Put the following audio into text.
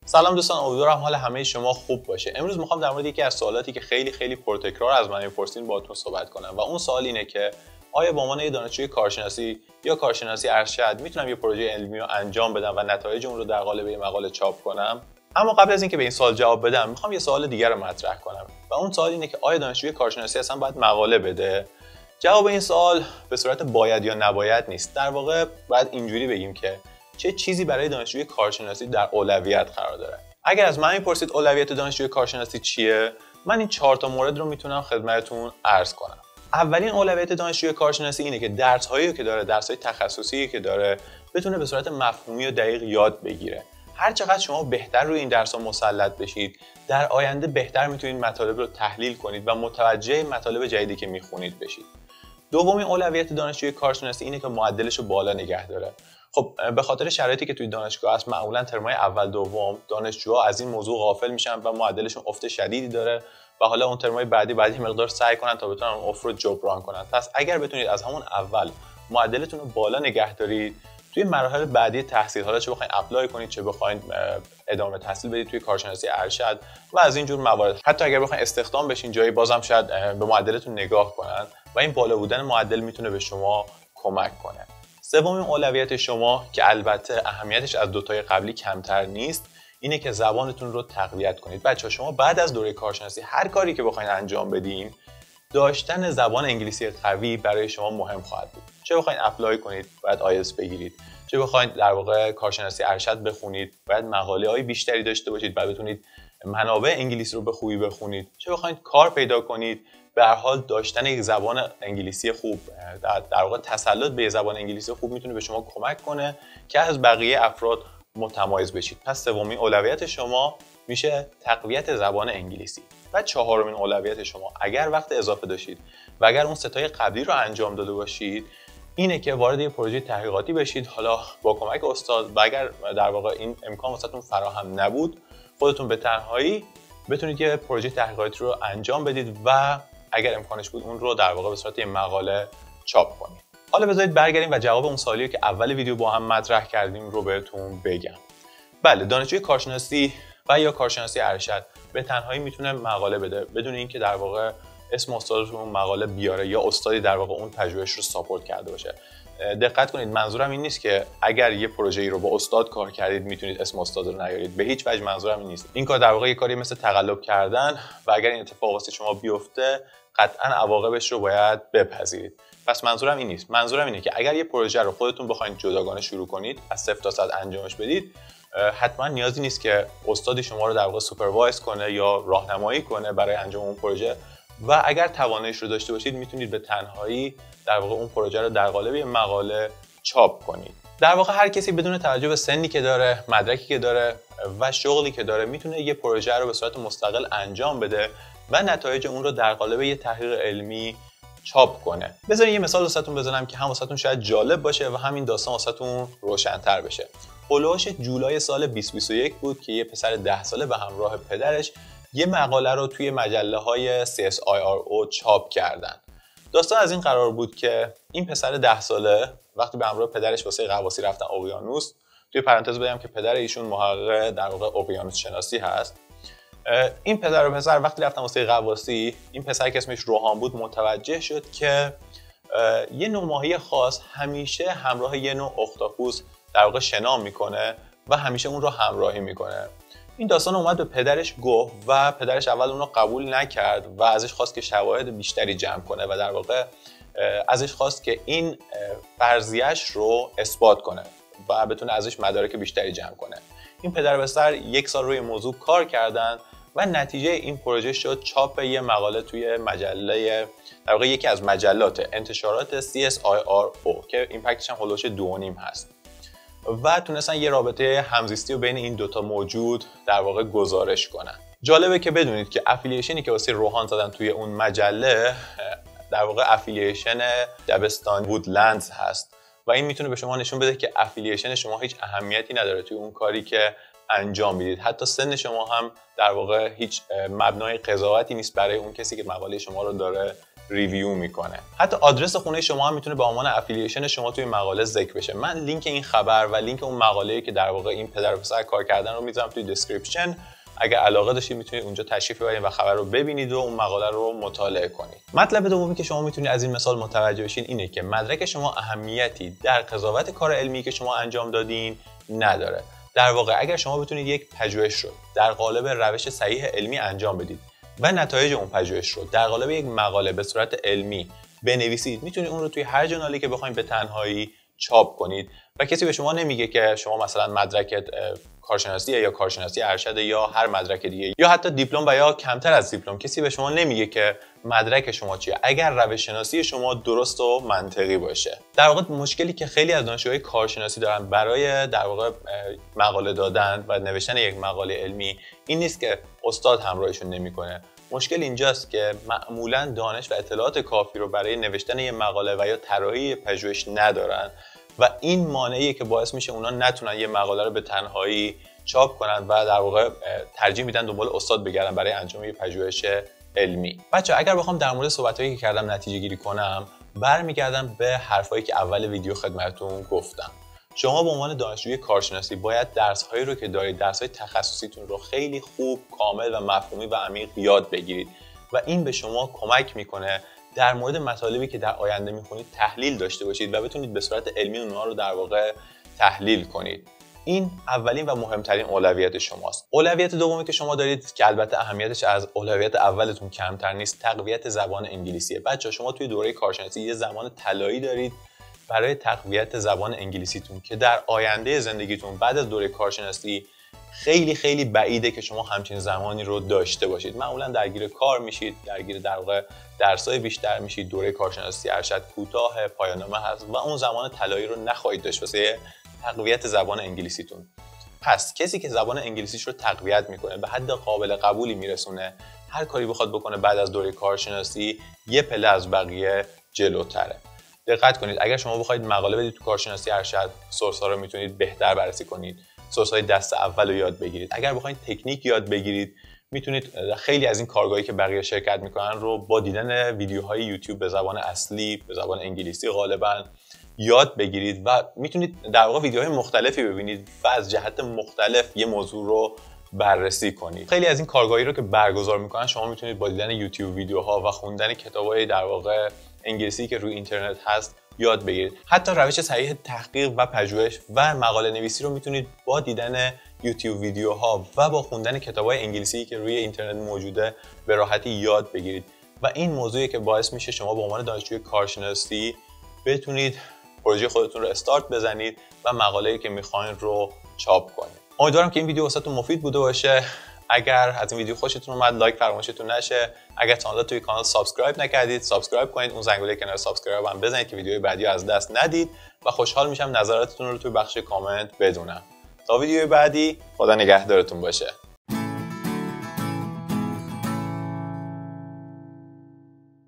سلام دوستان، امیدوارم حال همه شما خوب باشه. امروز میخوام در مورد یکی از سوالاتی که خیلی پرتکرار از من میپرسین باهاتون صحبت کنم و اون سوال اینه که آیا به عنوان دانشجوی کارشناسی یا کارشناسی ارشد میتونم یه پروژه علمی رو انجام بدم و نتایج اون رو در قالب یه مقاله چاپ کنم؟ اما قبل از اینکه به این سوال جواب بدم میخوام یه سوال دیگر رو مطرح کنم و اون سوال اینه که آیا دانشجوی کارشناسی اصلا باید مقاله بده؟ جواب این سوال به صورت باید یا نباید نیست. در واقع باید اینجوری بگیم که چه چیزی برای دانشجوی کارشناسی در اولویت قرار داره. اگر از من میپرسید اولویت دانشجوی کارشناسی چیه، من این 4 تا مورد رو میتونم خدمتتون عرض کنم. اولین اولویت دانشجوی کارشناسی اینه که درس‌هایی که داره، درس‌های تخصصی که داره، بتونه به صورت مفهومی و دقیق یاد بگیره. هر چقدر شما بهتر روی این درس‌ها مسلط بشید، در آینده بهتر میتونید مطالب رو تحلیل کنید و متوجه مطالب جدیدی که میخونید بشید. دومین اولویت دانشجوی کارشناسی اینه که معدلش رو بالا نگه داره. خب به خاطر شرایطی که توی دانشگاه هست، معمولا ترمای اول دوم دانشجوها از این موضوع غافل میشن و معدلشون افت شدیدی داره و حالا اون ترمای بعدی مقدار سعی کنن تا بتونن اون افت رو جبران کنن. پس اگر بتونید از همون اول معدلتون رو بالا نگه دارید، توی مراحل بعدی تحصیل، حالا چه بخواید اپلای کنید چه بخواید ادامه تحصیل بدید توی کارشناسی ارشد و از این جور موارد، حتی اگر بخواید استخدام بشین جایی، بازم شاید به معدلتون نگاه کنن و این بالا بودن معدل میتونه به شما کمک کنه. سومین اولویت شما که البته اهمیتش از دوتای قبلی کمتر نیست، اینه که زبانتون رو تقویت کنید. بچه‌ها شما بعد از دوره کارشناسی هر کاری که بخواید انجام بدین، داشتن زبان انگلیسی قوی برای شما مهم خواهد بود. چه بخواید اپلای کنید باید آیلتس بگیرید، چه بخواید در واقع کارشناسی ارشد بخونید باید مقاله‌های بیشتری داشته باشید، باید بتونید منابع انگلیسی رو به خوبی بخونید، چه بخواید کار پیدا کنید، به هر حال داشتن یک زبان انگلیسی خوب، در واقع تسلط به زبان انگلیسی خوب میتونه به شما کمک کنه که از بقیه افراد متمایز بشید. پس سومین اولویت شما میشه تقویت زبان انگلیسی. و چهارمین اولویت شما اگر وقت اضافه داشتید و اگر اون ستای قبلی رو انجام داده باشید، اینه که وارد یه پروژه تحقیقاتی بشید، حالا با کمک استاد، و اگر در واقع این امکان واسهتون فراهم نبود، خودتون به تنهایی بتونید که پروژه تحقیقاتی رو انجام بدید و اگر امکانش بود اون رو در واقع به صورت یه مقاله چاپ کنید. حالا بذارید برگردیم و جواب اون سوالی که اول ویدیو با هم مطرح کردیم رو بهتون بگم. بله، دانشجوی کارشناسی و یا کارشناسی ارشد به تنهایی میتونه مقاله بده بدون اینکه در واقع اسم استادش رو اون مقاله بیاره یا استادی در واقع اون پژوهش رو ساپورت کرده باشه. دقت کنید، منظورم این نیست که اگر یه پروژه‌ای رو با استاد کار کردید میتونید اسم استاد رو نیارید. به هیچ وجه منظورم این نیست. این کار در واقع یه کاری مثل تقلب کردن و اگر این اتفاق واسه شما بیفته قطعاً عواقبش رو باید بپذیرید. پس منظورم این نیست. منظورم اینه که اگر یه پروژه رو خودتون بخواید جداگانه شروع کنید، از 0 تا 100 انجامش بدید، حتما نیازی نیست که استادی شما رو در واقع سوپروایز کنه یا راهنمایی کنه برای انجام اون پروژه و اگر تواناییش رو داشته باشید میتونید به تنهایی در واقع اون پروژه رو در قالب یه مقاله چاپ کنید. در واقع هر کسی بدون توجه به سنی که داره، مدرکی که داره و شغلی که داره میتونه یه پروژه رو به صورت مستقل انجام بده و نتایج اون رو در قالب یه تحقیق علمی چاپ کنه. بذارید یه مثال واسهتون بزنم که هم واسهتون شاید جالب باشه و همین داستان واسهتون روشن‌تر بشه. هولوش جولای سال 2021 بود که یه پسر 10 ساله به همراه پدرش یه مقاله رو توی مجله‌های CSIRO چاپ کردن. داستان از این قرار بود که این پسر 10 ساله وقتی به همراه پدرش واسه غواصی رفتن اقیانوس، توی پرانتز بگم که پدر ایشون محقق در واقع اقیانوس شناسی هست، این پدر و پسر وقتی رفتن واسه غواصی، این پسر که اسمش روحان بود متوجه شد که یه نوع ماهی خاص همیشه همراه یه نوع اختاپوس در واقع شنا میکنه و همیشه اون رو همراهی میکنه. این داستان اومد به پدرش گفت و پدرش اول اون رو قبول نکرد و ازش خواست که شواهد بیشتری جمع کنه و در واقع ازش خواست که این فرضیه‌اش رو اثبات کنه و بتونه ازش مدارک بیشتری جمع کنه. این پدر و پسر 1 سال روی موضوع کار کردن و نتیجه این پروژه شد چاپ یه مقاله توی مجله، در واقع یکی از مجلات انتشارات CSIRO که ایمپکتش هم هولوش 2.5 هست و تونستن یه رابطه همزیستی رو بین این دوتا موجود در واقع گزارش کنن. جالبه که بدونید که افیلیشنی که واسه روحان زدن توی اون مجله در واقع افیلیشن دبستان وودلندز هست و این میتونه به شما نشون بده که افیلیشن شما هیچ اهمیتی نداره توی اون کاری که انجام میدید. حتی سن شما هم در واقع هیچ مبنای قضاوتی نیست برای اون کسی که مقاله شما رو داره ریویو میکنه. حتی آدرس خونه شما هم میتونه به عنوان افیلیشن شما توی مقاله ذکر بشه. من لینک این خبر و لینک اون مقاله‌ای که در واقع این پدر و پسر کار کردن رو میذارم توی دسکریپشن. اگر علاقه داشتید میتونید اونجا تشریف ببرید و خبر رو ببینید و اون مقاله رو مطالعه کنید. مطلب دومی که شما میتونید از این مثال متوجه بشین اینه که مدرک شما اهمیتی در قضاوت کار علمی که شما انجام دادین نداره. در واقع اگر شما بتونید یک پژوهش رو در قالب روش صحیح علمی انجام بدید و نتایج اون پژوهش رو در قالب یک مقاله به صورت علمی بنویسید، میتونید اون رو توی هر ژورنالی که بخواید به تنهایی چاپ کنید و کسی به شما نمیگه که شما مثلا مدرکت کارشناسی یا کارشناسی ارشد یا هر مدرک دیگه یا حتی دیپلم و یا کمتر از دیپلم، کسی به شما نمیگه که مدرک شما چیه اگر روش شناسی شما درست و منطقی باشه. در واقع مشکلی که خیلی از دانشجوهای کارشناسی دارن برای در واقع مقاله دادن و نوشتن یک مقاله علمی این نیست که استاد همراهشون نمیکنه. مشکل اینجاست که معمولا دانش و اطلاعات کافی رو برای نوشتن یک مقاله و یا طراحی پژوهش ندارن و این مانعیه که باعث میشه اونا نتونن یه مقاله رو به تنهایی چاپ کنن و در واقع ترجیح میدن دنبال استاد بگردن برای انجام یه پژوهش علمی. بچه‌ها اگر بخوام در مورد صحبتایی که کردم نتیجه گیری کنم، برمیگردم به حرفایی که اول ویدیو خدمتتون گفتم. شما به عنوان دانشجوی کارشناسی باید درس‌هایی رو که دارید، درس‌های تخصصیتون رو خیلی خوب، کامل و مفهومی و عمیق یاد بگیرید و این به شما کمک میکنه در مورد مطالبی که در آینده میخونید تحلیل داشته باشید و بتونید به صورت علمی اونها رو در واقع تحلیل کنید. این اولین و مهمترین اولویت شماست. اولویت دومی که شما دارید که البته اهمیتش از اولویت اولتون کمتر نیست، تقویت زبان انگلیسیه. بچه‌ها شما توی دوره کارشناسی یه زمان طلایی دارید برای تقویت زبان انگلیسیتون که در آینده زندگیتون بعد از دوره کارشناسی خیلی خیلی بعیده که شما همچین زمانی رو داشته باشید. معمولا درگیر کار میشید، درگیر در واقع درس‌های بیشتر میشید، دوره کارشناسی ارشد کوتاه، پایان‌نامه هست و اون زمان طلایی رو نخواهید داشت واسه تقویت زبان انگلیسیتون. پس کسی که زبان انگلیسیش رو تقویت میکنه، به حد قابل قبولی میرسونه، هر کاری بخواد بکنه بعد از دوره کارشناسی یه پله از بقیه جلوتره. دقت کنید اگر شما بخواید مقاله بدید تو کارشناسی ارشد، سورس‌ها رو میتونید بهتر بررسی کنید، سورس‌های دست اول رو یاد بگیرید. اگر بخواید تکنیک یاد بگیرید میتونید خیلی از این کارگاهی که بقیه شرکت میکنن رو با دیدن ویدیوهای یوتیوب به زبان اصلی، به زبان انگلیسی غالبا یاد بگیرید و میتونید در واقع ویدیوهای مختلفی ببینید و از جهت مختلف یه موضوع رو بررسی کنید. خیلی از این کارگاهی رو که برگزار میکنن شما میتونید با دیدن یوتیوب ویدیوها و خوندن کتابای در واقع انگلیسی که روی اینترنت هست یاد بگیرید. حتی روش صحیح تحقیق و پژوهش و مقاله نویسی رو میتونید با دیدن یوتیوب ویدیوها و با خوندن کتابای انگلیسی که روی اینترنت موجوده به راحتی یاد بگیرید و این موضوعی که باعث میشه شما به عنوان دانشجوی کارشناسی بتونید پروژه خودتون رو استارت بزنید و مقاله‌ای که میخواین رو چاپ کنید. امیدوارم که این ویدیو واسهتون مفید بوده باشه. اگر از این ویدیو خوشتون اومد لایک فراموشتون نشه. اگر تا حالا توی کانال سابسکرایب نکردید سابسکرایب کنید، اون زنگوله کنار سابسکرایب هم بزنید که ویدیوهای بعدی از دست ندید و خوشحال میشم نظراتتون رو توی بخش کامنت بدونم. تا ویدیوی بعدی خدا نگهدارتون باشه.